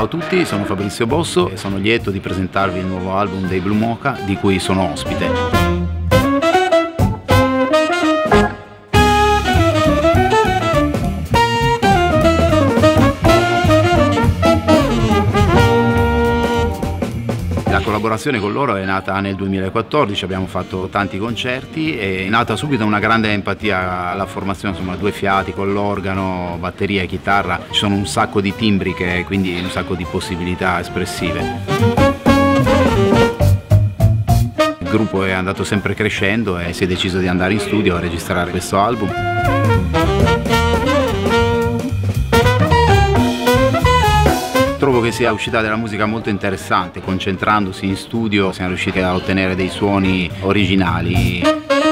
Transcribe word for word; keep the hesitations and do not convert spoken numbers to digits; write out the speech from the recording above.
a tutti, sono Fabrizio Bosso e sono lieto di presentarvi il nuovo album dei Blue Mocha di cui sono ospite. La collaborazione con loro è nata nel duemilaquattordici, abbiamo fatto tanti concerti e è nata subito una grande empatia alla formazione, insomma due fiati con l'organo, batteria e chitarra, ci sono un sacco di timbriche, quindi un sacco di possibilità espressive. Il gruppo è andato sempre crescendo e si è deciso di andare in studio a registrare questo album. Trovo che sia uscita della musica molto interessante, concentrandosi in studio siamo riusciti a ottenere dei suoni originali.